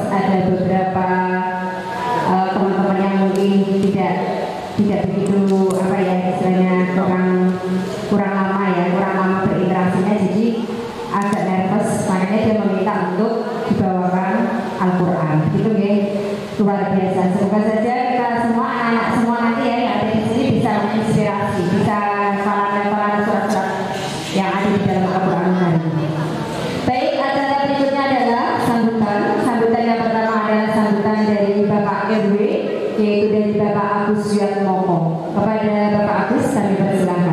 ada beberapa teman-teman yang mungkin tidak begitu apa ya istilahnya kurang lama berinteraksinya, jadi agak nervous, makanya dia meminta untuk dibawakan Al-Quran. Gitu ya, luar biasa. Semoga saja kita semua anak semua nanti ya yang ada di sini bisa menginspirasi, bisa hafalan surat-surat yang ada di dalam Al-Quran hari ini. Baik, acara berikutnya adalah sambutan. Sambutan yang pertama adalah sambutan dari Bapak RW, yaitu dari Bapak Agus Yatmoko. Kepada Bapak Agus kami persilakan.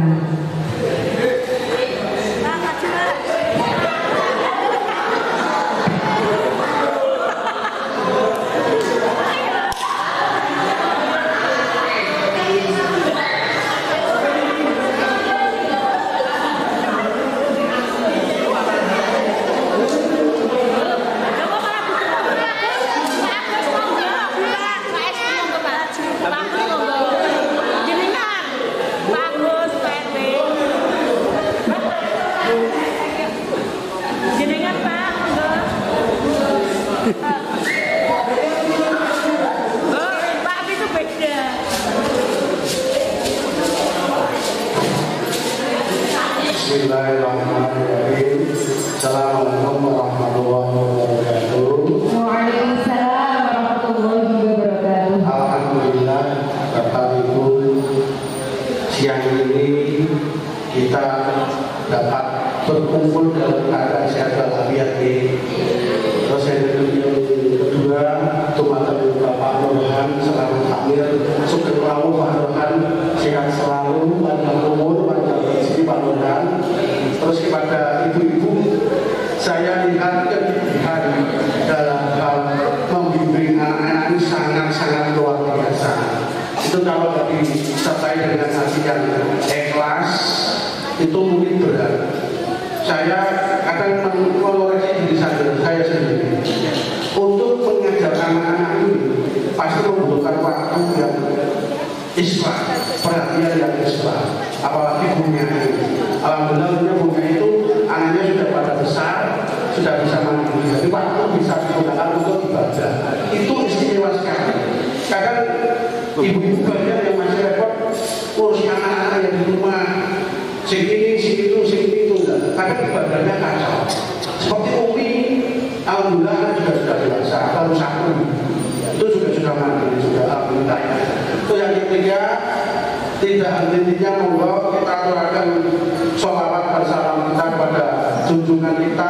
Bismillahirrahmanirrahim. Assalamualaikum warahmatullahi wabarakatuh. Waalaikumsalam warahmatullahi wabarakatuh. Alhamdulillah, Bapak Ibu, siang ini kita dapat berkumpul dalam keadaan sehat walafiat. Terus yang kedua, tumatur Bapak Nurhan selamat hamil, sugeng rawuh Pak Nurhan, sehat selalu, panjang umur, panjang rezeki Pak Nurhan. Terus kepada ibu-ibu, saya lihat kegigihan dalam hal membimbing anak-anak ini sangat-sangat luar biasa. Itu kalau disertai dengan hati yang ikhlas, itu mungkin berat. Saya akan mengoreksi diri saya sendiri. Untuk mengajar anak-anak ini pasti membutuhkan waktu yang Islam, perhatian yang Islam. Apalagi bunga ini. Alhamdulillah bunga itu anaknya sudah pada besar, sudah bisa mandiri. Jadi waktu bisa digunakan untuk ibadah. Itu istimewa sekali. Kadang ibu-ibu banyak yang masih repot urus anak-anak yang di rumah. Sing itu. Kadang ibadahnya kacau. Seperti Umi, alhamdulillah sudah dewasa, baru satu. Itu sudah mandiri, sudah alhamdulillah. Itu yang ketiga, tidak henti-hentinya monggo kita aturakan sholawat bersalam kita kepada junjungan kita,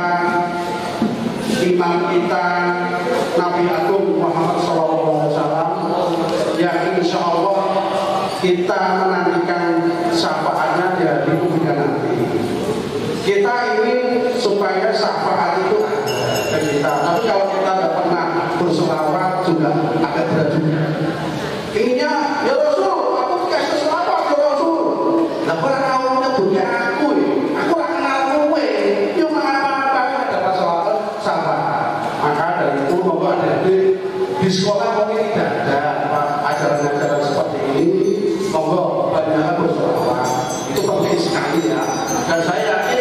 imam kita, Nabi Agung Muhammad SAW, yang insya Allah kita menantikan syafaatnya di hari kemudian nanti. Kita ingin supaya syafaat itu ada ke kita. Tapi kalau kita tidak pernah berselawat juga agak berat juga. Inginnya, ya Rasul, aku dikasih selawat ya Rasul. Nah, kalau kamu nyebutnya aku gak kenal kowe. Yuk mengapa-apa dapat syafaat. Maka dari itu monggo adik-adik di sekolah mungkin tidak ada ajaran-ajaran seperti ini. Monggo banyak berselawat. Itu penting sekali ya. Dan saya yakin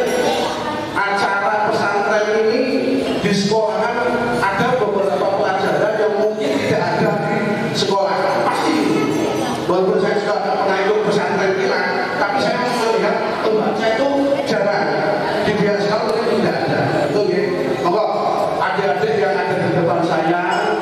acara pesantren ini di sekolahan ada beberapa pelajaran yang mungkin tidak ada di sekolah. Pasti. Walaupun saya juga pernah ikut pesantren kita, tapi saya melihat membaca itu jarang. Di biasa mungkin tidak ada. Itu ya. Monggo adik-adik yang ada di depan saya,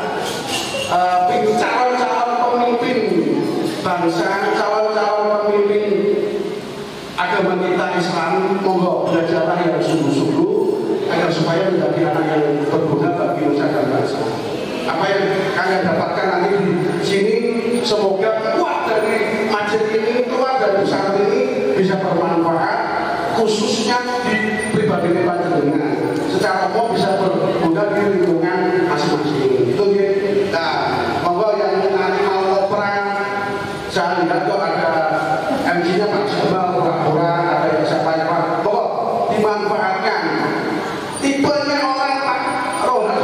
calon-calon pemimpin bangsa, calon-calon pemimpin agama kita Islam, monggo belajarlah yang sungguh-sungguh agar supaya menjadi anak yang berguna bagi nusa dan bangsa. Apa yang kalian dapatkan nanti di sini, semoga kuat dari masjid ini, keluar dari pesantren ini bisa bermanfaat, khususnya di pribadi-pribadi dengan secara umum bisa berguna di lingkungan masing-masing. Itu ya. Nah, monggo yang nanti mau perang, saya lihat kok ada MC-nya Pak Jamal, pura-pura, ada yang siapa ya Pak, pokok dimanfaatkan. Tipenya orang Pak Rohan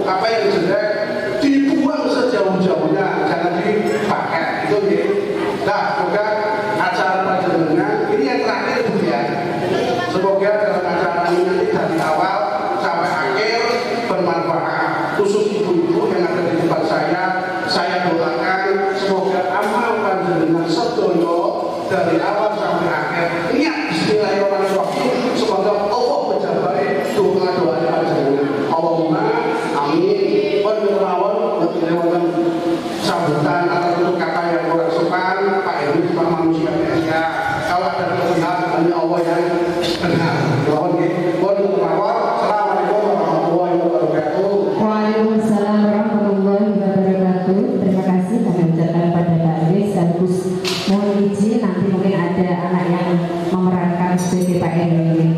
apa yang jelek dibuang sejauh-jauhnya, jangan dipakai. Itu ya. Nah, semoga acara panjenengan ini yang terakhir Bu ya. Semoga dalam acara ini nanti dari awal sampai akhir bermanfaat. Khusus ibu-ibu yang ada di depan saya doakan semoga amal panjenengan sedoyo dari awal sampai akhir. Niat bismillahirrahmanirrahim. Semoga Allah menjabai doa-doa panjenengan. Allahumma amin. Wal lewatan sambutan atau untuk kata yang kurang sopan, Pak Heru Pak manusia biasa. Kalau ada kesalahan hanya Allah yang benar. Assalamualaikum warahmatullahi wabarakatuh. Waalaikumsalam warahmatullahi wabarakatuh. Terima kasih kami ucapkan pada Pak Elis sekaligus mohon izin nanti mungkin ada anak yang memerankan sebagai Pak Elis.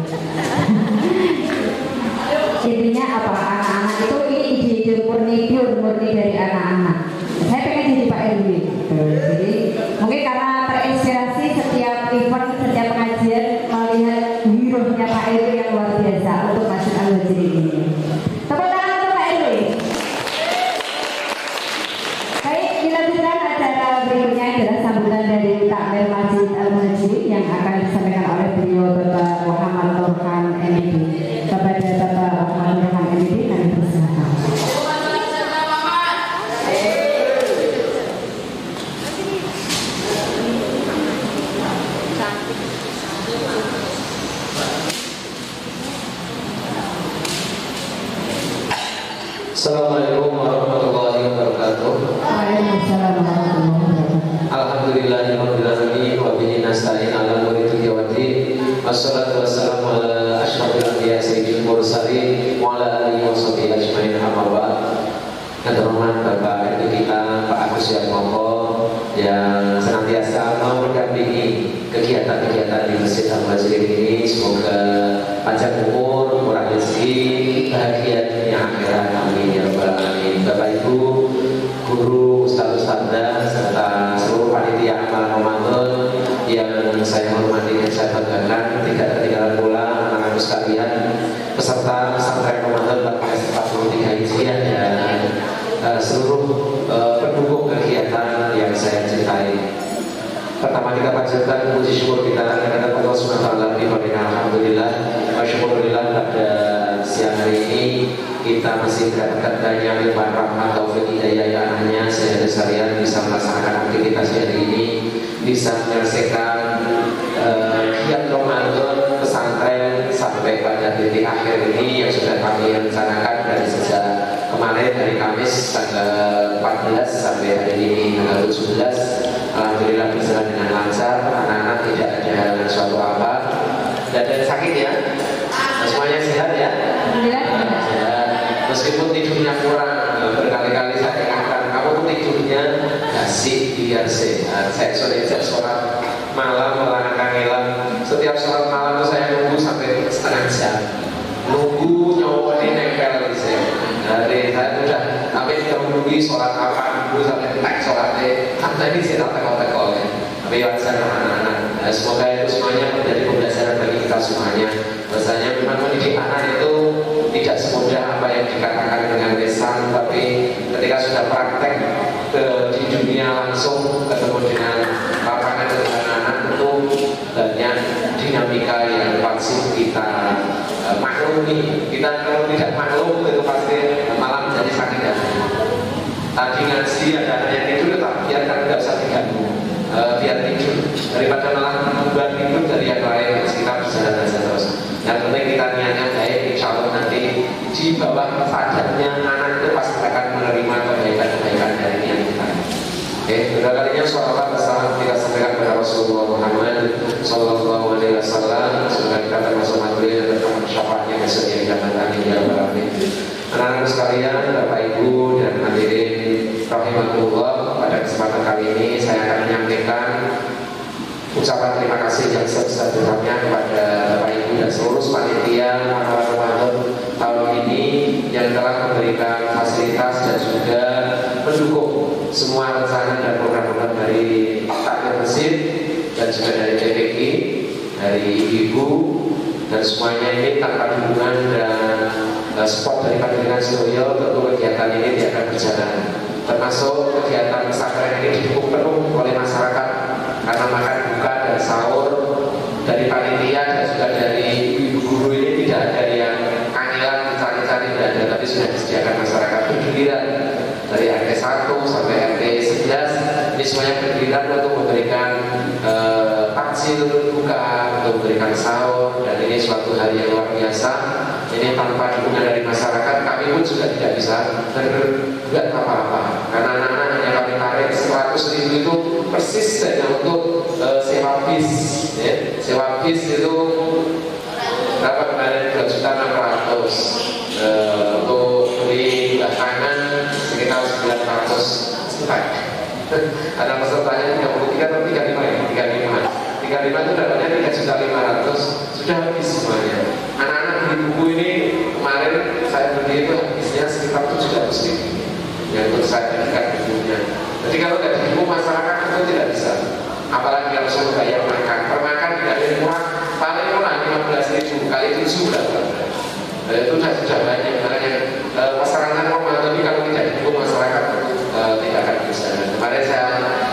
Intinya apa? Anak-anak itu ini ide murni dari anak-anak. Saya pengen jadi Pak RW. Jadi mungkin karena terinspirasi setiap event, setiap pengajian melihat hero-nya Pak RW yang luar biasa untuk Masjid Al-Hajri ini. Tepuk tangan untuk Pak RW. Baik, dilanjutkan acara berikutnya adalah sambutan dari Takmir Masjid Al-Hajri yang akan disampaikan oleh beliau Bapak Muhammad Nurhan MD. Kepada Bapak Muhammad Nurhan MD kami persilakan. Assalamualaikum warahmatullahi wabarakatuh. Waalaikumsalam warahmatullahi wabarakatuh. Alhamdulillahirabbil alamin wa bihi nasta'in 'ala umuri dunya waddin. Wassalatu wassalamu ala asyrofil anbiya'i sayyidil mursalin wa ala alihi wa sahbihi ajmain amma ba'd. Yang terhormat Bapak RT kita Pak Agus Yatmoko yang senantiasa mau mendampingi kegiatan-kegiatan di Masjid Al-Hajri ini, semoga panjang umur, murah rezeki, bahagia dunia akhirat, amin ya rabbal alamin. Bapak Ibu, guru, ustaz-ustazah serta seluruh panitia amal Ramadan yang saya hormati dan saya banggakan, tidak tertinggalan pula anak-anak sekalian peserta pesantren Ramadan 1443 Hijriah dan seluruh pendukung kegiatan yang saya cintai. Pertama kita panjatkan puji syukur kita kepada Allah SWT. Alhamdulillah wa syukurillah pada siang hari ini kita masih mendapatkan banyak limpahan rahmat taufik hidayah ya anaknya sehingga sekalian bisa melaksanakan aktivitas hari ini, bisa menyelesaikan kiat Ramadan pesantren sampai pada titik akhir ini yang sudah kami rencanakan dari sejak kemarin dari Kamis tanggal 14 sampai hari ini tanggal 17. Alhamdulillah berjalan dengan lancar, anak-anak tidak ada halangan suatu apa. Dan ada sakit ya? Semuanya sehat ya? Alhamdulillah. Sehat. Meskipun tidurnya kurang, berkali-kali saya ingatkan, kamu tuh tidurnya asik biar sehat. Saya sholat malam malah kangelan. Setiap sholat malam tuh saya nunggu sampai setengah jam. Nunggu nyawanya nempel di saya. Dari saya sudah sampai terhubungi sholat apa dulu sampai tek sholatnya. Karena ini saya tak tekol-tekol ya. Tapi wajar anak-anak. Semoga itu semuanya menjadi pembelajaran bagi kita semuanya. Bahasanya memang mendidik anak itu tidak semudah apa yang dikatakan dengan lisan, tapi ketika sudah praktek di dunia langsung ketemu dengan lapangan dengan anak itu banyak dinamika yang wajib kita maklumi. Kita kalau tidak maklum itu pasti malah menjadi sakit hati. Tadi ngaji ada anak yang tidur, tetap biarkan tidak usah diganggu, biar tidur daripada malah membuat tidur dari yang lain. Kita berjalan saja terus. Yang penting kita niatnya baik, insya Allah nanti di bawah sadarnya anak itu pasti akan menerima kebaikan-kebaikan dari niat kita. Oke, kedua kalinya sholawat wassalam kita sampaikan kepada Rasulullah Muhammad Sallallahu Alaihi Wasallam. Semoga kita termasuk materi dan termasuk syafaatnya besok yang dapat kami ya Rabbal Alamin. Anak-anak sekalian, Bapak Ibu dan hadirin rahimahullah, pada kesempatan kali ini saya akan menyampaikan ucapan terima kasih yang sebesar-besarnya kepada Bapak Ibu dan seluruh panitia amal Ramadan tahun ini yang telah memberikan fasilitas dan juga mendukung semua rencana dan program-program dari Takmir Masjid dan juga dari DPG, dari ibu-ibu dan semuanya ini tanpa dukungan dan support dari Panjenengan Sedoyo, tentu kegiatan ini tidak akan berjalan. Termasuk kegiatan pesantren ini didukung penuh oleh masyarakat karena makan buka dan sahur dari panitia dan juga dari ibu guru ini tidak ada yang kangelan dicari-cari, tidak ada, tapi sudah disediakan masyarakat bergiliran dari RT 1 sampai RT 11 ini semuanya bergiliran untuk memberikan takjil buka, untuk memberikan sahur, dan ini suatu hal yang luar biasa. Ini tanpa dukungan dari masyarakat kami pun juga tidak bisa berbuat apa-apa karena anak-anak yang kami tarik 100.000 itu persis saja untuk sewa bis ya. Sewa bis itu berapa kemarin? 2.600.000 untuk beli belakangan sekitar 900 juta karena pesertanya 33 atau 35 ya? 35 itu dapatnya 3.500.000 sudah habis semuanya. Anak-anak beli buku ini kemarin saya beli itu habisnya sekitar 700.000 yang untuk saya berikan bukunya. Jadi kalau tidak dibuku masyarakat itu tidak bisa, apalagi harus membayar makan. Per makan tidak ada murah, paling murah 15.000 kali 7 berapa? Itu sudah banyak. Makanya masyarakat normal, tapi kalau tidak dibuku masyarakat tidak akan bisa. Kemarin saya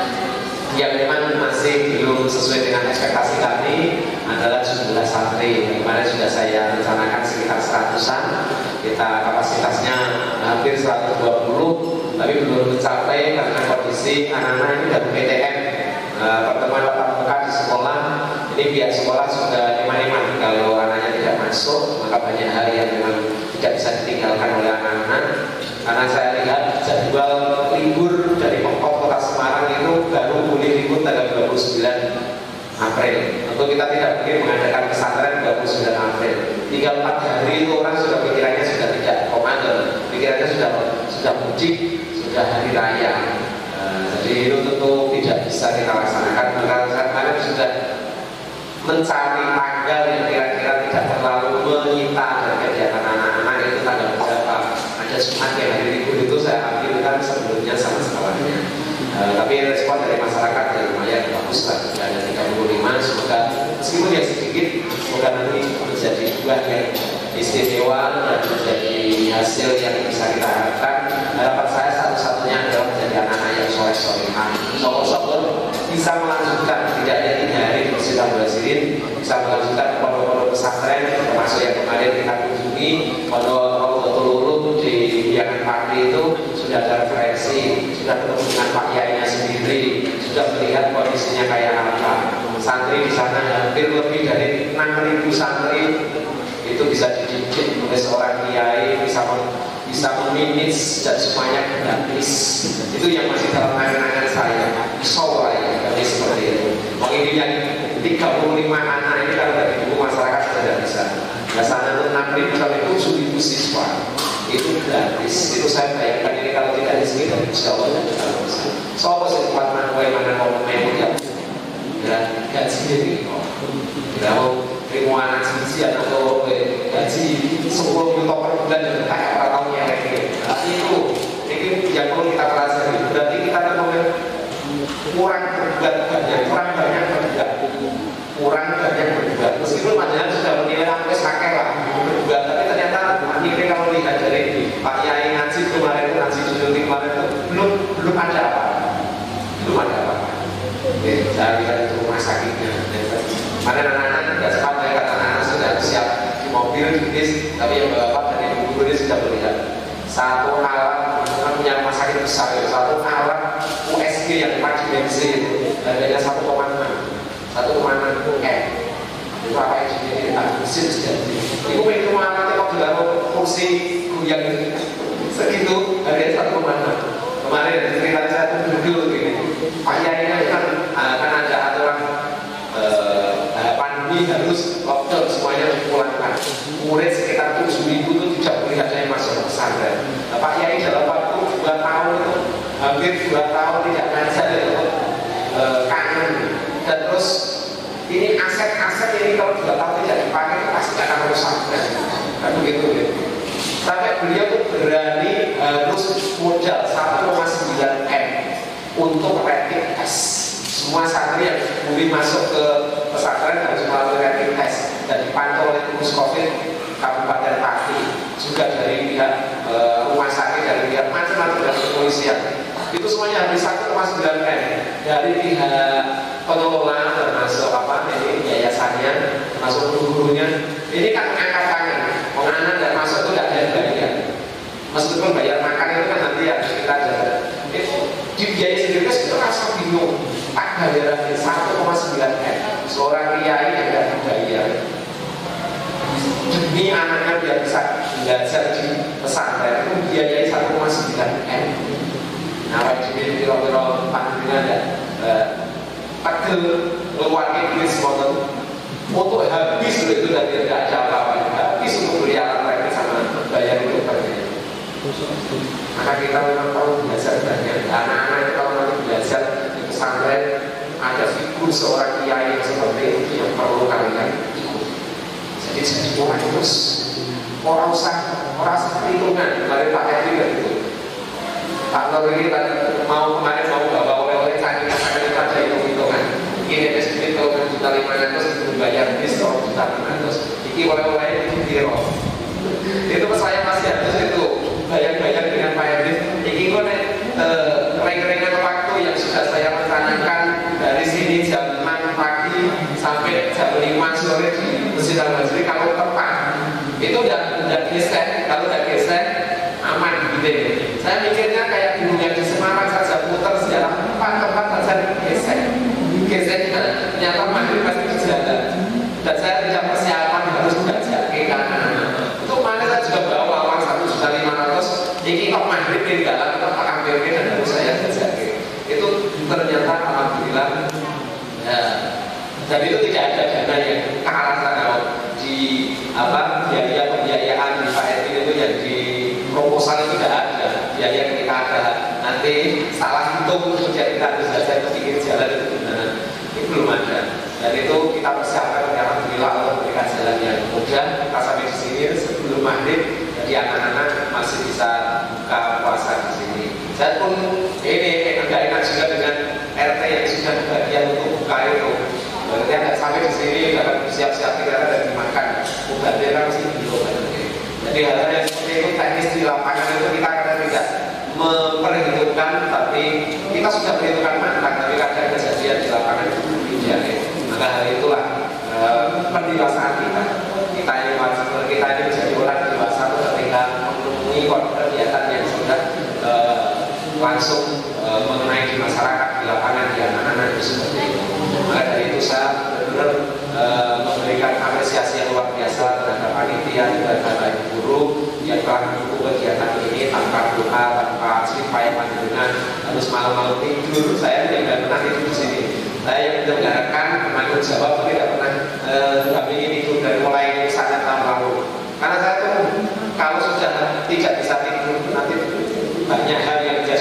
yang memang masih belum sesuai dengan ekspektasi kami adalah jumlah santri. Kemarin sudah saya rencanakan sekitar 100-an, kita kapasitasnya hampir 120, tapi belum mencapai karena kondisi anak-anak ini dari PTM, pertemuan tatap muka di sekolah. Ini pihak sekolah sudah iman-iman kalau anaknya tidak masuk, maka banyak hal yang memang tidak bisa ditinggalkan oleh anak-anak. Karena saya lihat jadwal libur dari Pemkot Kota Semarang itu baru boleh libur tanggal 29 April. Tentu kita tidak mungkin mengadakan pesantren 29 April. Tinggal 4 hari itu orang sudah pikirannya sudah tidak komando, pikirannya sudah mudik, sudah hari raya. Jadi itu tentu tidak bisa kita laksanakan. Maka kemarin sudah mencari tanggal yang kira-kira tidak terlalu menyita dari kegiatan anak-anak, itu tanggal berapa. Ada Jumat yang hari libur itu saya ambilkan sebelumnya sama sekolahnya. Tapi respon dari masyarakat ya lumayan bagus lah, ada 35. Semoga meskipun ya sedikit, semoga nanti menjadi buah yang istimewa dan menjadi hasil yang bisa kita harapkan. Harapan saya satu-satunya adalah menjadi anak-anak yang soleh-solehan, sokor-sokor, bisa melanjutkan, tidak hanya 3 hari di Masjid Abdul Aziz, bisa melanjutkan pondok-pondok pesantren, termasuk yang kemarin kita kunjungi pondok Raudhatul di Biangan Pakri itu sudah ada referensi, sudah ketemu dengan Pak Yainya sendiri, sudah melihat kondisinya kayak apa. Santri di sana hampir lebih dari 6.000 santri itu bisa dididik oleh seorang kiai, bisa memanage dan semuanya gratis. Itu yang masih dalam angan-angan saya. Insya ya, seperti itu. Mungkin yang 35 anak ini kalau dari buku masyarakat sudah tidak bisa. Biasanya untuk 6.000 sampai 7.000 siswa itu gratis. Itu saya bayangkan ini kalau tidak di sini dari Insya Allah tidak bisa. Soalnya sekuat mana mau yang gaji ini tidak mau terima anak sisi atau gaji 10 juta per bulan dan kayak orang tahu yang itu yang perlu kita pelajari. Berarti kita kurang banyak berbuat. Meskipun panjenengan sudah menilai sampai sakit lah berbuat, tapi ternyata akhirnya kalau lihat dari Pak Yai ngaji kemarin itu, ngaji Junuti kemarin itu belum ada apa. Oke, saya lihat itu rumah sakitnya. Mana anak-anak tidak sepakai kata anak-anak sudah siap di mobil di bis, tapi yang bapak dan ibu guru ini sudah melihat satu alat, punya rumah sakit besar, satu alat USG yang 4 dimensi itu harganya 1,6 M. Itu apa yang jadi tak mesin sejati. Ibu itu alatnya kok juga kursi yang segitu harganya 1,6. Kemarin ada cerita saya dulu begini, Pak Yai kan ada aturan pandemi harus lockdown, semuanya dipulangkan. Murid sekitar 7.000 itu tidak boleh ada yang masuk pesantren. Pak Yai dalam waktu 2 tahun itu hampir 2 tahun tidak ngajar itu kangen. Dan terus ini aset-aset ini kalau 2 tahun tidak dipakai pasti akan rusak. Kan begitu ya. Sampai beliau tuh berani harus modal 1,9 M untuk rapid test. Semua santri yang boleh masuk ke pesantren harus melalui rapid test dan dipantau oleh gugus COVID Kabupaten Pati, juga kepolisian. Itu semuanya habis 1,9 M dari pihak pengelola, termasuk ini yayasannya, termasuk guru-gurunya. Ini kan angkat tangan, anak dan masuk itu tidak ada bayar. Meskipun bayar makan itu kan nanti ya kita jalan. Di biaya sendiri itu rasa bingung. Tak bayarannya 1,9 M. Seorang kiai yang tidak dibayar demi anaknya biar bisa belajar di pesantren itu biayai 1,9 M. Nah, wajib kira-kira pandangan dan tegel keluarga duit semua untuk habis itu dan tidak ada apa-apa, habis untuk beli alat lagi sama bayar itu banyak. Maka kita memang perlu belajar banyak. Anak-anak itu kalau nanti belajar di pesantren ada figur seorang kiai yang seperti itu yang perlu kalian ikut. Jadi orang terus orang perhitungan dari Pak Edi gitu. Pak Nur ini tadi kemarin mau bawa oleh-oleh kami ada hitung-hitungan. Ini ada sekitar 1.500.000 bayar bis 1.500.000. Ini oleh-oleh itu kiro. Itu saya masih harus itu bayar-bayar dengan Pak Edi. Ini kok reng-rengan waktu yang sudah saya rencanakan dari sini jam 6 pagi sampai jam 5 sore di Masjid Al-Azhar kalau tepat itu udah geser, kalau udah geser aman gitu. Saya mikirnya kayak dulunya di Semarang saja putar sejarah 4 tempat saja geser ternyata maghrib pasti berjalan dan saya tidak persiapan harus belajar ke kanan. Untuk mana saya juga bawa uang 1.500.000 ini kok maghrib di dalam tetap akan pergi dan harus saya belajar itu ternyata alhamdulillah ya. Dan itu tidak ada dana yang ke arah sana di biaya pembiayaan di Pak Edi itu yang di proposal itu tidak ada biaya yang kita ada nanti salah hitung kerja kita harus belajar ke pinggir jalan itu gimana itu belum ada dan itu kita persiapkan alhamdulillah Allah memberikan jalan yang mudah. Kita sampai di sini sebelum maghrib jadi anak-anak masih bisa buka puasa di sini. Saya pun ini agak enak juga dengan RT yang sudah bagian untuk buka itu. Berarti agak sampai di sini akan bersiap-siap kita ada dimakan. Obatnya kan masih belum ada. Jadi hal-hal yang seperti itu teknis di lapangan itu kita kadang tidak memperhitungkan, tapi kita sudah perhitungkan matang, tapi kadang kejadian di lapangan itu tidak. Maka hal itulah pendewasaan kita. Kita ini menjadi orang dewasa ketika menemui kegiatan yang sudah langsung mengenai di masyarakat, di lapangan, di anak-anak itu seperti itu. Maka dari itu saya benar-benar memberikan apresiasi yang luar biasa terhadap panitia dan terhadap guru yang telah mendukung kegiatan ini tanpa doa, tanpa payah panjenengan harus malam-malam tidur. Saya tidak pernah tidur di sini. Saya yang mendengarkan penanggung jawab tidak pernah kami ini tidur dari mulai sangat lalu. Karena saya tuh kalau sudah tidak bisa tidur nanti banyak hal yang jadi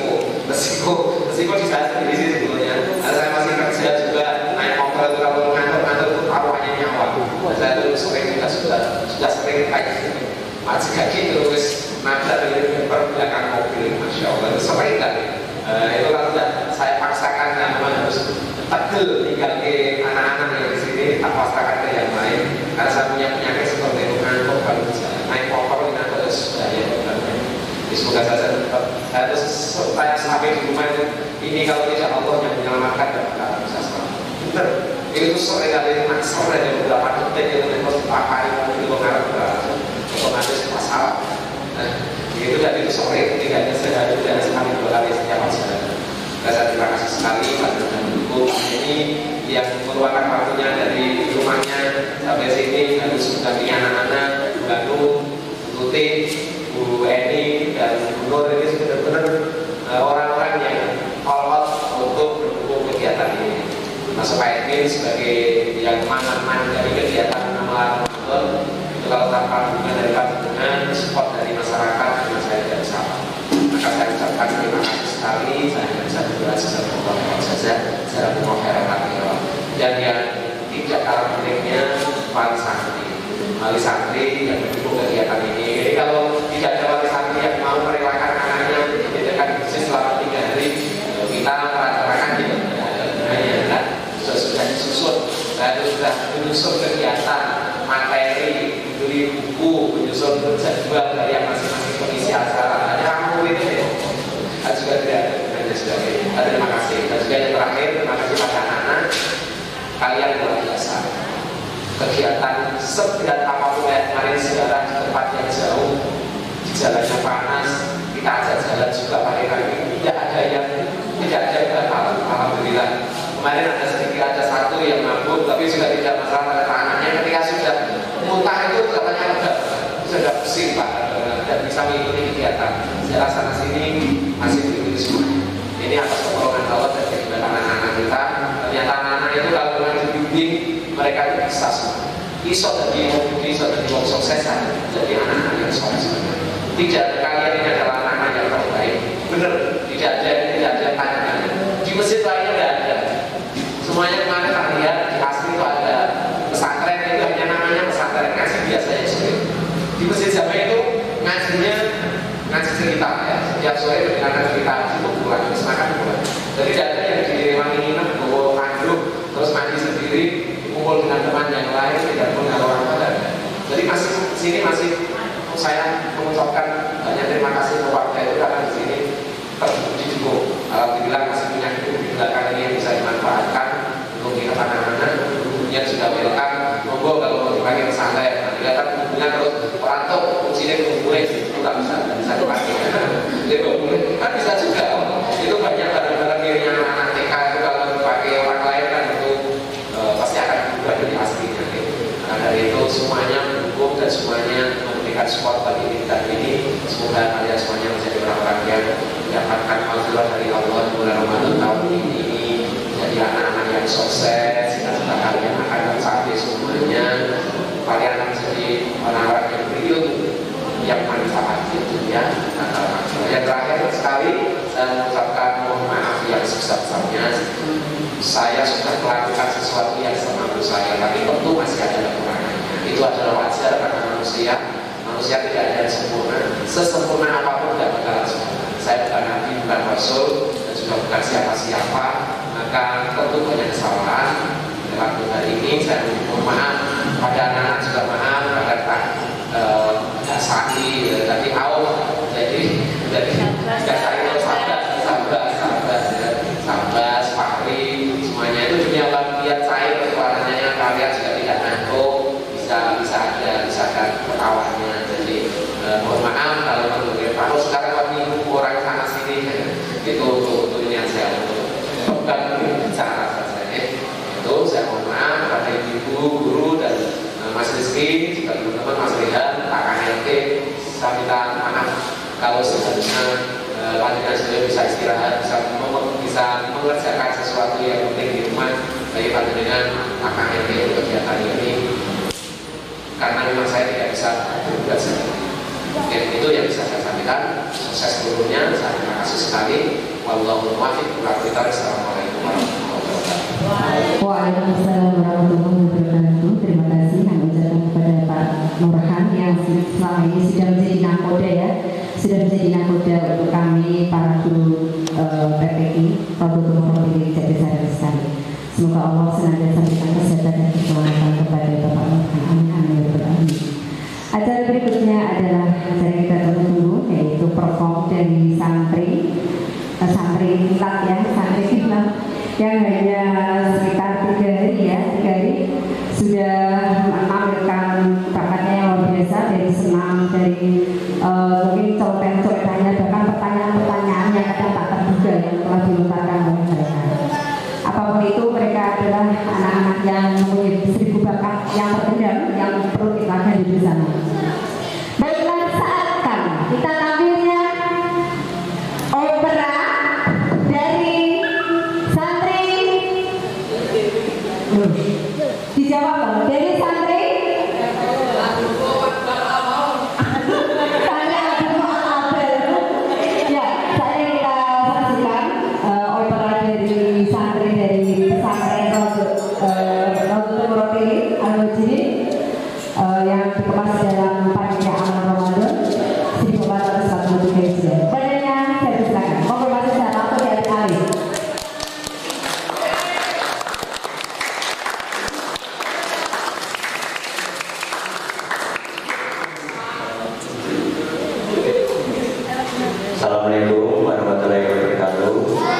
resiko di saya sendiri sih sebetulnya. Karena saya masih kerja juga naik motor itu kalau ngantor itu taruhannya nyawa. Saya tuh sering sudah sering kayak gitu. Masih kaki terus nabrak dari belakang mobil, masya Allah itu sering kan. Itu kalau sudah saya paksakan memang harus tegel tinggal ke anak-anak yang di sini, tak paksakan ke yang lain. Karena saya punya penyakit seperti itu ngantor kalau bisa naik motor ngantor terus sudah ya. Semoga saya terus saya sampai di rumah ini kalau tidak Allah yang menyelamatkan dan kita bisa selamat. Benar, itu sore kali sore ada beberapa detik yang harus dipakai itu mengarah otomatis masalah. Itu dan itu sore tidak hanya sehari dan sekali 2 kali setiap perjalanan. Saya terima kasih sekali pada pendukung ini yang meluangkan waktunya dari rumahnya sampai sini harus mendampingi anak-anak, Bandung, Tuti, Bu Eni dan Bu Nur ini benar-benar orang-orang yang all untuk mendukung kegiatan ini. Masuk Pak Edwin sebagai yang mantan dari kegiatan Ramadan itu kalau tanpa dukungan dari panjenengan, support dari masyarakat, dengan saya tidak bisa. Maka saya ucapkan terima kasih sekali. Saya hanya bisa berdoa secara saja, secara mukhairat dan yang tidak kalah pentingnya wali santri yang mendukung kegiatan ini. Jadi kalau tidak ada wali santri yang mau merelakan anaknya menjadikan bisnis selama 3 hari, kita merancangkan tidak ada gunanya kan? Sudah disusun, lalu sudah menyusun kegiatan materi, beli buku, menyusun jadwal dari yang kita ajak jalan juga pakai kaki, tidak ada yang batal, alhamdulillah. Kemarin ada satu yang mabuk tapi sudah tidak masalah pada tangannya, ketika sudah muntah itu katanya sudah pusing Pak, dan bisa mengikuti kegiatan. Saya rasa sini masih begitu semua. Ini atas pertolongan Allah dan kehidupan anak-anak kita. Ternyata anak-anak itu kalau memang dibimbing, mereka itu bisa semua. Iso dari wong sukses, jadi anak-anak yang soleh sebenarnya. Tidak ada kalian ini adalah anak-anak yang terbaik. Benar, tidak ada tanya-tanya. Di masjid lainnya tidak ada. Semuanya kemarin tak lihat di asli itu ada pesantren, itu hanya namanya pesantren, ngaji biasanya sore. Di masjid Jawa itu ngaji cerita ya. Setiap sore mendengarkan cerita cukup pulang, terus makan pulang. Jadi tidak ada yang direwangi nginep, bawa kandung, terus mandi sendiri, kumpul dengan teman yang lain, tidak punya orang tua. Jadi sini masih saya mengucapkan banyak terima kasih kepada itu karena di sini terbukti cukup. Alhamdulillah masih punya hidup di belakang ini yang bisa dimanfaatkan untuk kita anak-anak. Kemudian sudah welcome, monggo kalau mau dipakai pesantren. Nanti kan hubungan terus perantau, fungsinya kumpulin itu tak bisa dipakai. Jadi kumpulin kan bisa juga. Itu banyak barang-barang yang anak TK itu kalau dipakai orang lain kan itu pasti akan berubah dari aslinya. Nah dari itu semuanya mendukung dan semuanya memberikan support bagi kita ini. Semoga kalian semuanya menjadi orang-orang yang mendapatkan maghfirah dari Allah di bulan Ramadan tahun ini. Jadi anak-anak yang sukses, cita-cita kalian akan tercapai semuanya. Kalian akan menjadi orang-orang yang berilmu, yang manfaat di dunia. Yang terakhir sekali saya mengucapkan mohon maaf yang sebesar-besarnya. Saya sudah melakukan sesuatu yang semampu saya, tapi tentu masih ada kekurangannya. Itu adalah wajar karena manusia tidak ada yang sempurna. Sesempurna apapun tidak bakalan sempurna. Saya bukan nabi, bukan rasul, dan juga bukan siapa-siapa. Maka tentu banyak kesalahan. Dalam hari ini saya mohon maaf pada anak-anak juga maaf pada Kak Saki tadi jadi Kak Saki itu sabar, Fahri, semuanya itu dunia bagian saya perjuangannya kalian juga tidak ngantuk, bisa ada ketawanya. Jadi mohon maaf kalau sekarang kami orang sana sini itu untuk ini saya bukan bicara saja. Itu saya mohon maaf kepada ibu guru dan Mas Rizky, juga teman-teman Mas Rehan, Pak KNT, saya minta maaf kalau seharusnya lanjutkan saya bisa istirahat, bisa mengerjakan sesuatu yang penting di rumah. Saya bantu dengan Pak KNT untuk kegiatan ini, karena memang saya tidak bisa berbuat sendiri. Mungkin itu yang bisa saya sampaikan. Sukses seluruhnya, saya terima kasih sekali. Wallahu muwaffiq. Assalamualaikum warahmatullahi wabarakatuh. Waalaikumsalam warahmatullahi wabarakatuh. Terima kasih kami ucapkan kepada Pak Nurhan yang selama ini sudah menjadi nakoda ya, sudah menjadi nakoda untuk kami para guru PPI Produk Komoditi Jatisari sekali. Semoga Allah senantiasa memberikan kesehatan dan keselamatan kepada Bapak Nurhan. Amin amin ya rabbal alamin. Acara berikutnya adalah acara yang kita tunggu, yaitu perform dari santri kilat ya, santri kilat yang hanya sekitar 3 hari sudah menampilkan bakatnya yang luar biasa, dari senam, dari mungkin coretan-coretannya, bahkan pertanyaan-pertanyaan yang kadang tak terduga yang telah dilontarkan oleh mereka. Apapun itu, mereka adalah anak-anak yang mempunyai 1000 bakat yang terpendam yang perlu kita gali bersama. Baiklah, saatkan kita tampilnya opera dari santri. Dijawab dong, dari santri. Ya, saya kita saksikan opera dari santri dari pesantren Rodo Roti Al-Mujini yang dikemas dalam panitia amal Ramadan 1443 Hijriah. Padanya saya silakan. Konfirmasi secara langsung dari Ali. Assalamualaikum warahmatullahi wabarakatuh.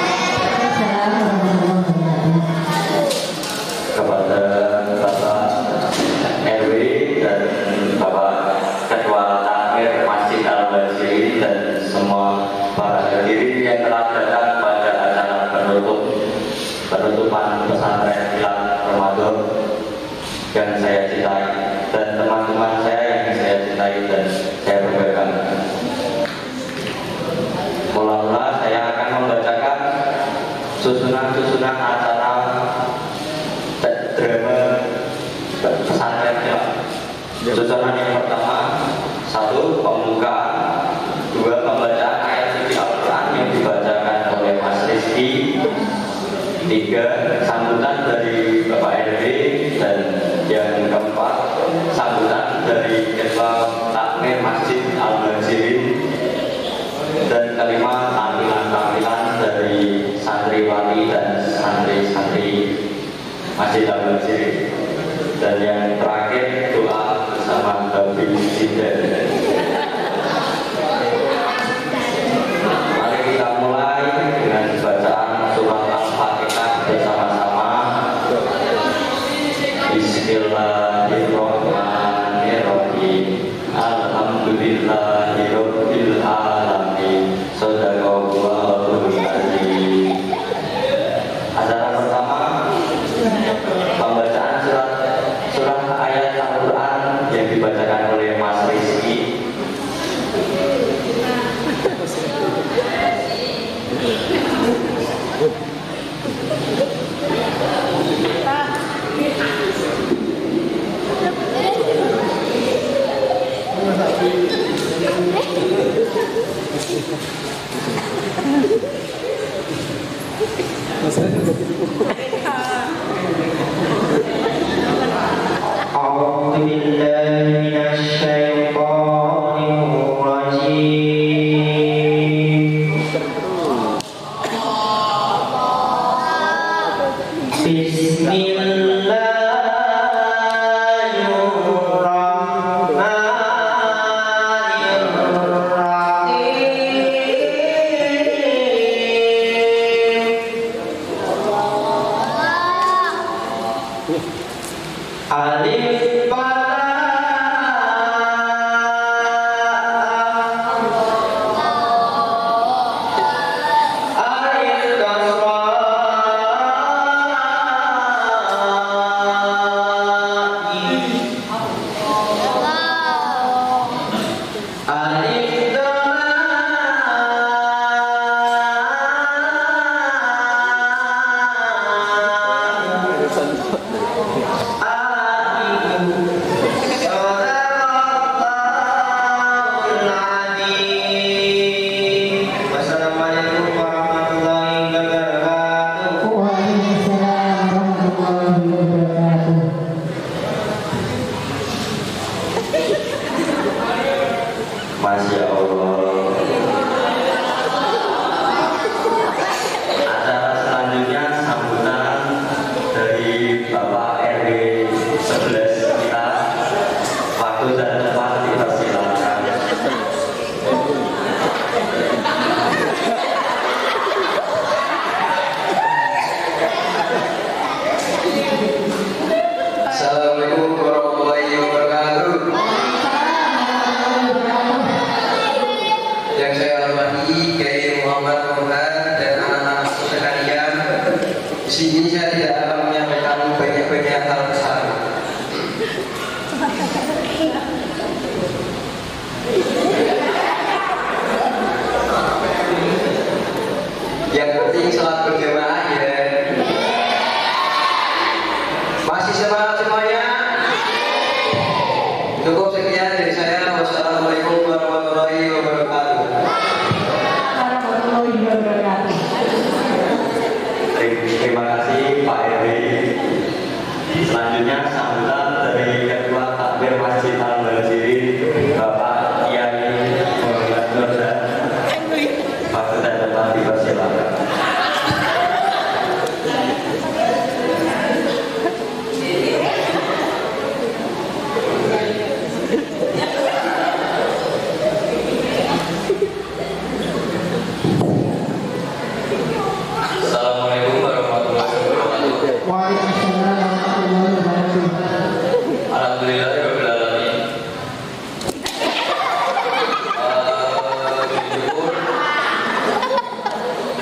Kepada Bapak RW dan Bapak Ketua Takhir Masjid Al-Basri dan semua para hadirin yang telah datang pada acara penutupan pesantren Kilat Ramadan yang saya cintai, dan teman-teman saya yang saya cintai dan saya banggakan. Mula-mula saya akan membacakan susunan acara drama pesantren Kilat. Susunan yang pertama, 1. Pembukaan, 2. Pembacaan ayat suci Al-Quran yang dibacakan oleh Mas Rizky, 3. Sambutan dari Bapak RW, dan yang keempat, sambutan dari Ketua Takmir Masjid Al-Muhajirin, dan kelima, tampilan-tampilan dari santriwati dan santri-santri Masjid Al-Muhajirin, dan yang terakhir doa bersama Babi Sinden. Mari kita mulai dengan bacaan surat Al-Fatihah bersama-sama. Bismillahirrahmanirrahim. Alhamdulillahirabbil alamin. Shadaqallahul azim. Acara pertama, pembacaan surat ayat Al-Quran yang dibacakan oleh Mas Rizky. A'udzu billahi minasy syaithanir rajim. Alif Ba Alif Wassalamualaikum warahmatullahi wabarakatuh. Waalaikumsalam warahmatullahi wabarakatuh. Masya Allah. Acara selanjutnya sambutan dari Bapak RW 11 kita. Waktu dan tempat dipersilakan. Assalamualaikum warahmatullahi wabarakatuh. Yang saya hormati Kiai Muhammad Muhammad dan anak-anak sekalian, di sini saya tidak akan menyampaikan banyak hal besar. Yang penting salat berjamaah ya. Masih semangat semuanya? Cukup sekian dari saya. Wassalamualaikum warahmatullahi wabarakatuh. Warahmatullahi wabarakatuh. Terima kasih Pak RW. Selanjutnya sambutan dari Ketua Takmir Masjid Al-Muhajirin, Bapak Kiai Muhammad Nurza. Waktu dan tempat dipersilakan.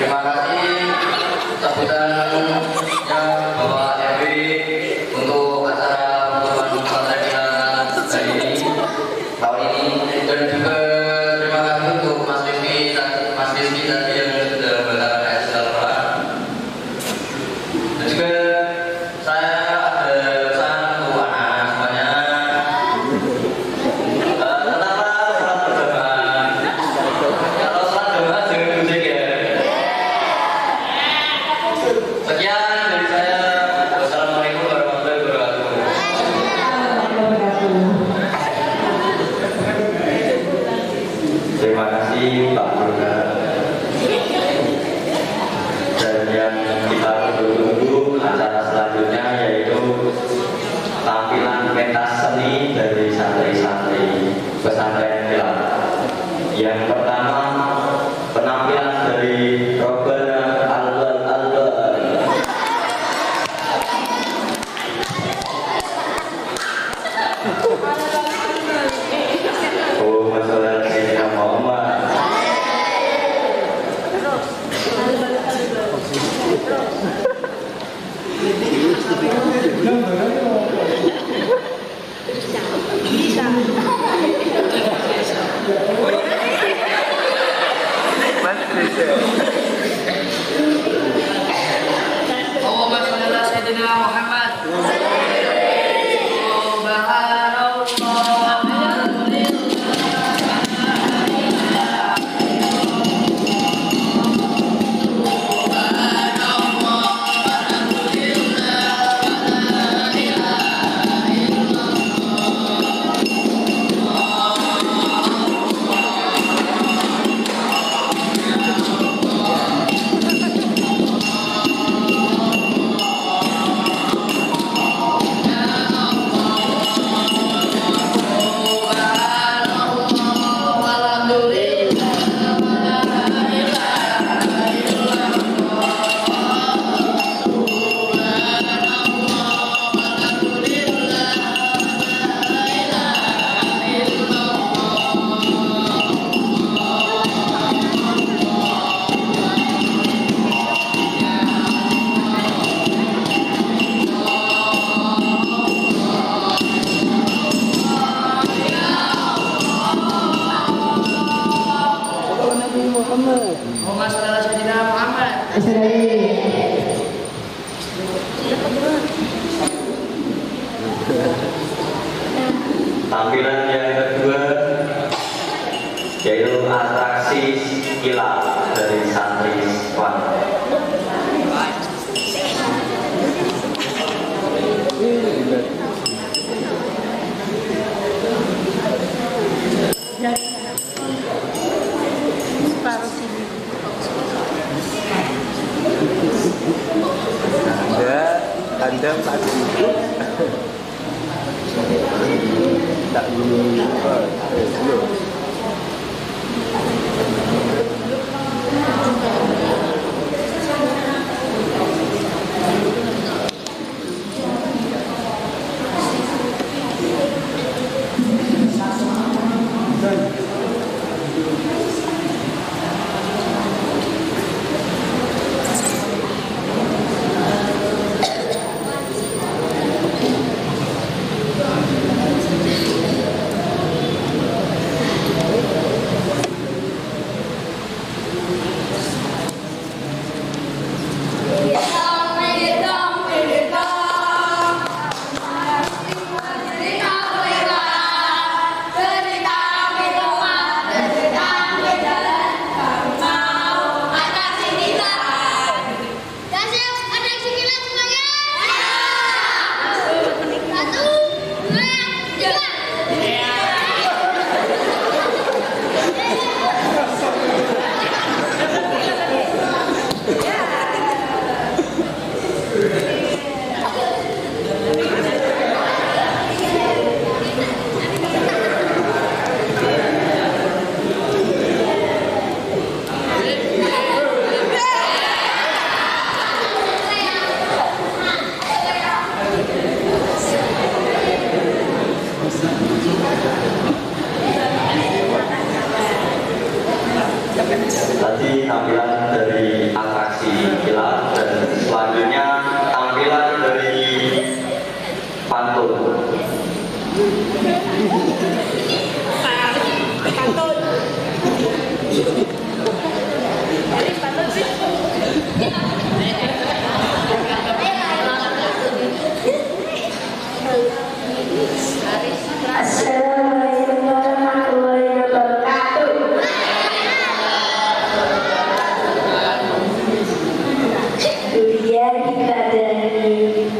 Terima kasih sambutannya Bapak RW untuk acara penutupan pesantren kita hari ini, tahun ini, dan juga terima kasih untuk Mas Rizky tadi yang sudah berkata kayak sudah. Dan juga saya ada pesan untuk anak-anak semuanya. Tetaplah sholat berjamaah. Kalau sholat berjamaah jangan musik ya. Sekian dari saya. Wassalamualaikum warahmatullahi wabarakatuh. Terima kasih Pak Burga. Dan yang kita tunggu acara selanjutnya yaitu tampilan pentas seni dari santri-santri pesantren Hilal. Yang pertama penampilan dari Robert Albert. Oh, masalah Sayyidina Muhammad. Allahumma sholli ala sayyidina Muhammad. Allahumma sholli ala sayyidina Muhammad. Tampilan yang kedua yaitu atraksi Hilal dari santri Swan. Anda masih hidup tak lupa belum. Tadi tampilan dari atraksi kilat dan selanjutnya tampilan dari pantun. Assalamualaikum warahmatullahi wabarakatuh. Dunia dikadani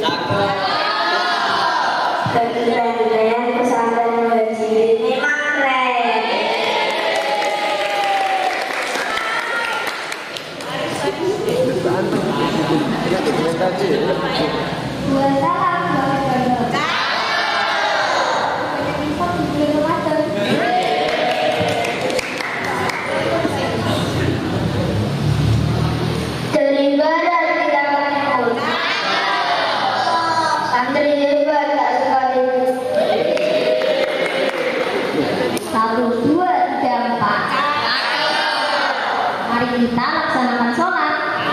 kekayaan pesantren wajib ini keren. Terima dan tidak menyebut. Santri hebat tak suka ribut. 1, 2, 3, 4. Mari kita laksanakan sholat.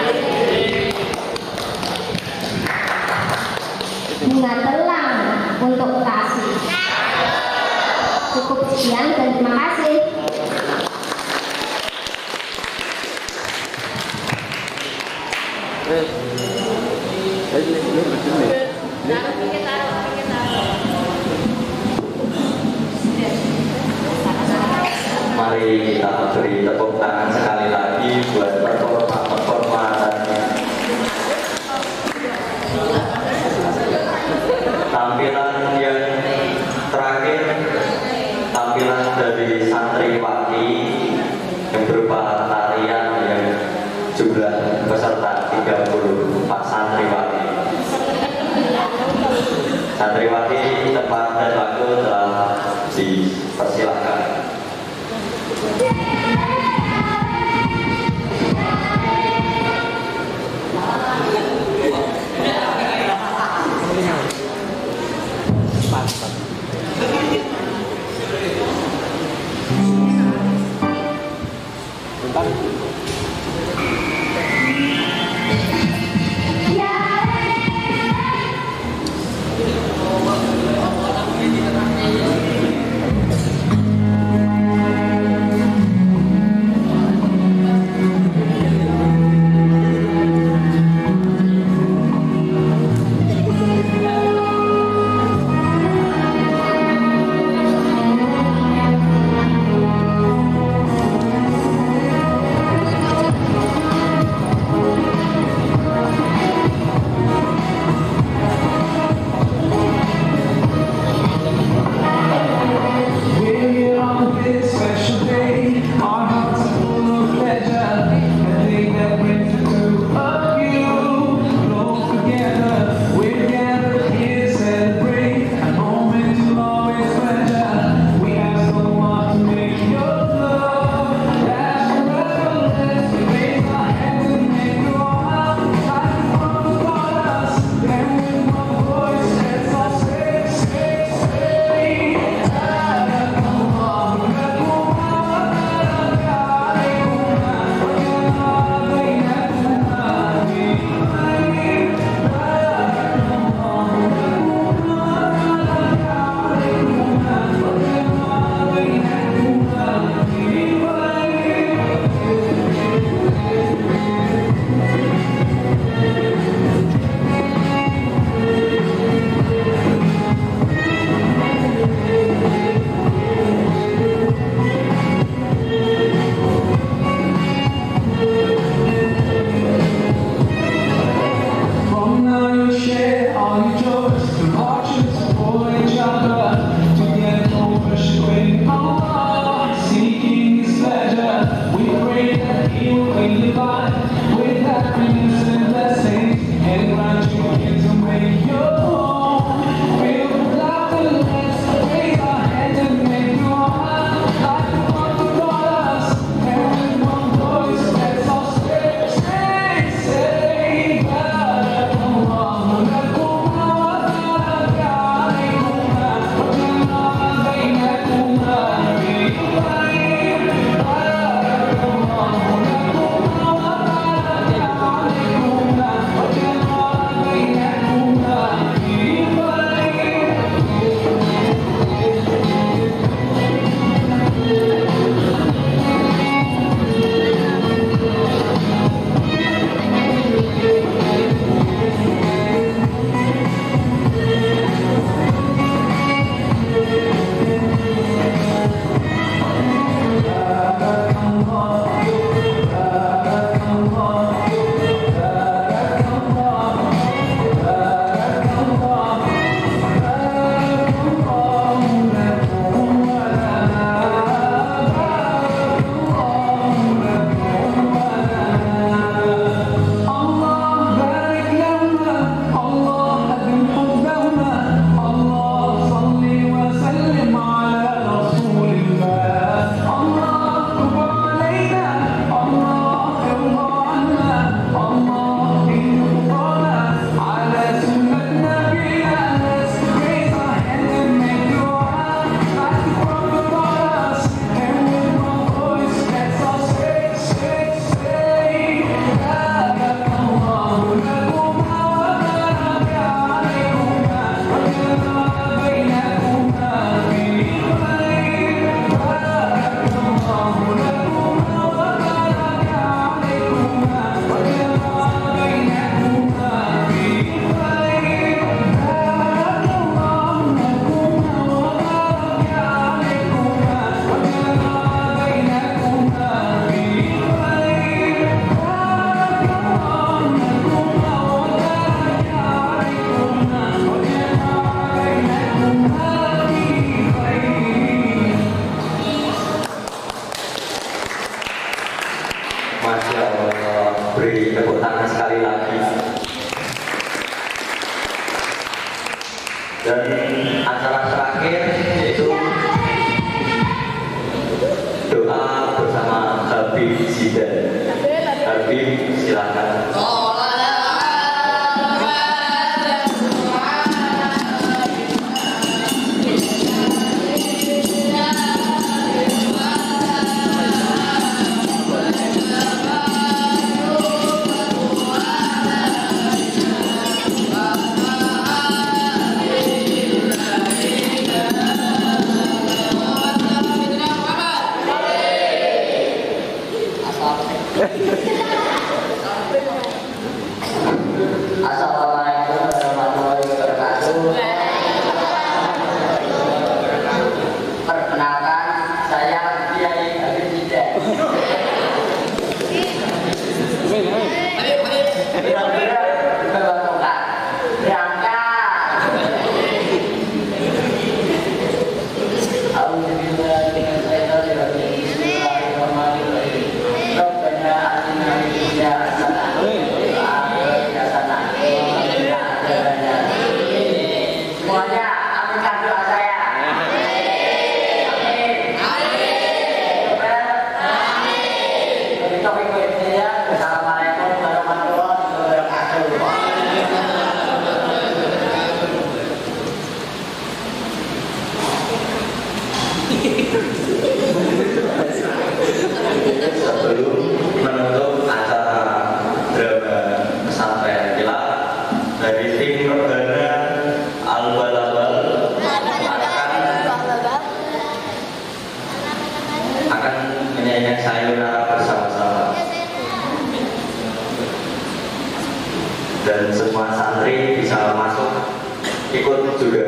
Bunga telang untuk kasih. Cukup sekian dan terima kasih. Mari kita beri tepuk tangan sekali lagi buat performa tadi. Tampilan yang terakhir, tampilan dari santriwati yang berupa tarian yang jumlah peserta 34 santriwati. Santriwati tempat dan waktu telah dipersilakan. Masya Allah, beri tepuk tangan sekali lagi. Dan acara terakhir yaitu doa bersama Habib Zidan. Habib, silakan. Assalamualaikum warahmatullahi wabarakatuh. Perkenalkan, saya Kiai Habib Zidan. Semuanya aminkan doa saya. Amin. Assalamualaikum warahmatullahi wabarakatuh. Sebelum menutup acara drama pesantren Kilat dari tim Rebana Al-Balabal akan menyanyikan sayonara bersama-sama, dan semua santri bisa masuk ikut juga.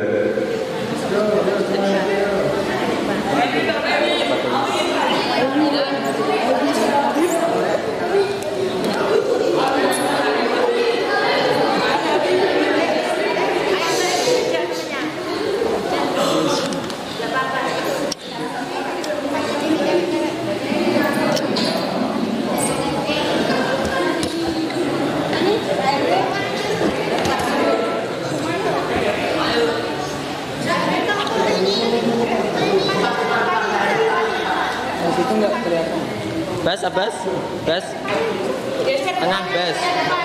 Bas, Abbas, Bas, tengah Bas.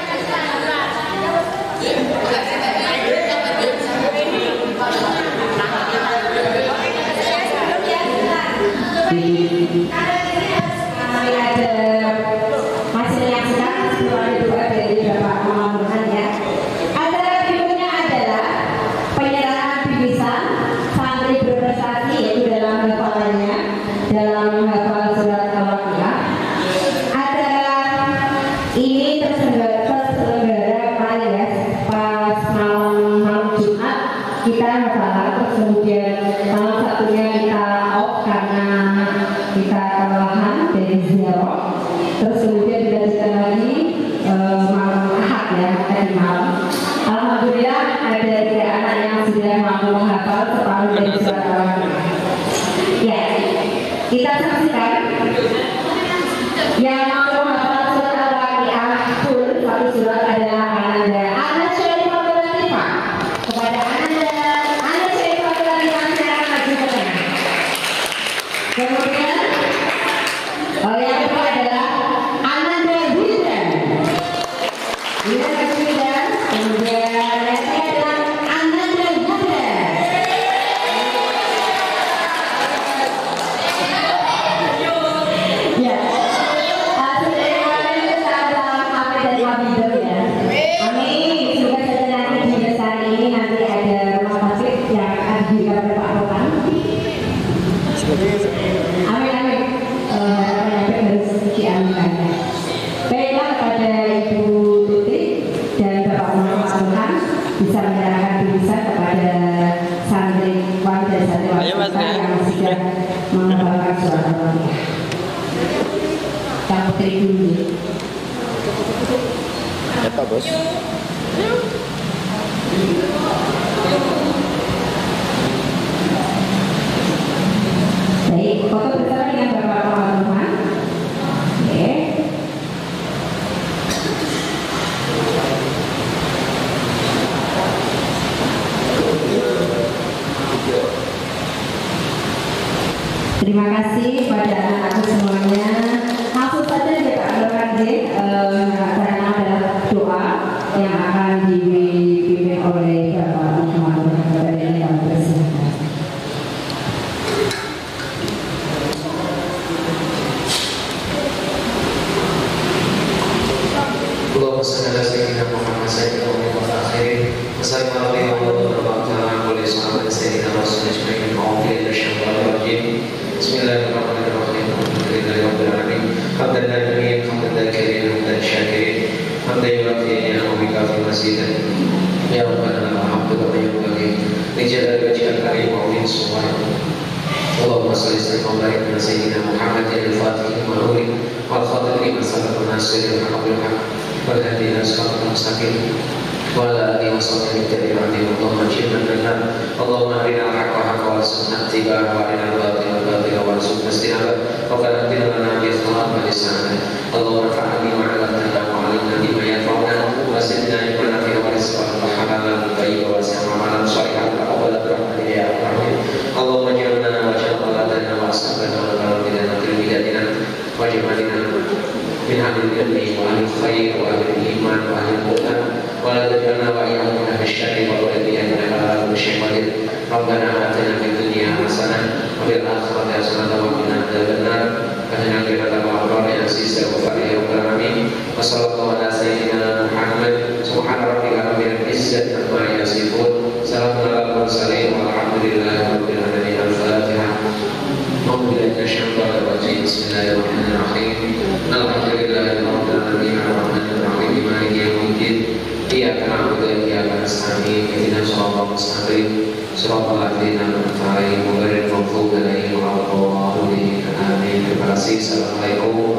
Kami ada hasil yang sedang juga dari Bapak Muhammad ya. Acara berikutnya adalah penyerahan bingkisan santri berprestasi yaitu dalam hafalannya dalam hafal surat Al-Waqiah. Acara ini terselenggara kemarin ya, pas malam Jumat kita hafalan, terus kemudian malam satunya kita off karena kita kelelahan dari ziarah, terus kemudian dilanjutkan lagi malam Ahad ya, tadi malam. Alhamdulillah ada 3 anak yang sudah mampu menghafal separuh dari surat Al-Waqiah. Ya, kita saksikan yang mampu menghafal surat Al-Waqiah full satu surat adalah Ananda. Anak Syarifah Abdul Latifah. Kepada Ananda Syarifah Abdul Latifah sekarang maju ke tengah. Kemudian yang kedua adalah Ananda Zidan. Zidan. Kemudian yang ketiga adalah Ananda Zidan. Ya, sudah kemarin itu sahabat Hafid dan Wabidah ya. Amin. Semoga saja nanti di besar ini nanti ada rumah Hafid yang ada di kabar Pak Rokan. Amin amin. Harapan harus diaminkan. Baiklah, kepada Ibu Tuti dan Bapak Muhammad Tuhan bisa menyerahkan bingkisan kepada santriwan dan santriwati yang sudah menghafalkan surat Al-Waqiah. Yang putri dulu. Apa bos? Baik, foto bersama dengan Bapak Muhammad Tuhan. Oke. lanjut caranya adalah doa yang akan dipimpin oleh Bapak Muhammad Muhammad yang bersilakan. Allahumma shalli ala sayyidina Muhammad sayyidina Muhammad akhir wassalamu warahmatullahi wabarakatuh sayyidina Rasulullah sallallahu alaihi wasallam. Bismillahirrahmanirrahim. Alhamdulillahi rabbil alamin. Hamdan lillahi hamdan dzakirin hamdan syakirin hamdan yuwafi ni'amahu wa yukafi mazidah. Ya Rabbana lakal hamdu kama yanbaghi li jalali wajhikal karim wa 'azimi sultanik. Allahumma shalli wa barik ala sayyidina Muhammadin al-Fatih lima ughliq wal khatim lima sabaqa nasiril haqqi bil haqq wal hadi ila siratal mustaqim wa ala alihi wa sahbihi tabi'in. Allahumma jibna lana Allahumma arina al-haqqa haqqan warzuqna ittiba'ahu wa arina al-batila batila warzuqna ijtinabah wa qaddim lana bi ikhlas wa lisan. Allahumma fa'alni wa 'allamna wa 'allimna bima yanfa'una wa zidna ilman wa rizqan wa halalan thayyiban wa samalan shalihan taqabbal rahmatika ya arhamar. Allahumma ij'alna wa ja'alna wa asbana wa barakna fil bidatina wa ja'alna min ahli al-ilmi wa ahli al-khair wa ahli al-iman wa ahli al-quran wa la taj'alna wa iyyahum min ahli asy-syarri wa walidina ala kulli syai'in qadir. Rabbana atina fid dunya hasanah wa fil akhirati hasanah wa qina adzabannar. Karena kita tahu bahwa yang sisa wafat ya Rabbal alamin. Wassallallahu ala sayyidina Muhammad subhana rabbika rabbil izzati amma yasifun. Salamun ala mursalin walhamdulillahi rabbil alamin. Al-Fatihah. Alhamdulillahi syaitanir rajim. Bismillahirrahmanirrahim. Alhamdulillahi rabbil alamin. Arrahmanir rahim. Maliki yaumiddin. Iyyaka na'budu wa iyyaka nasta'in. Ihdinas siratal mustaqim. Siratal ladzina an'amta 'alaihim ghairil maghdubi 'alaihim waladdallin. Amin. Terima kasih. Assalamualaikum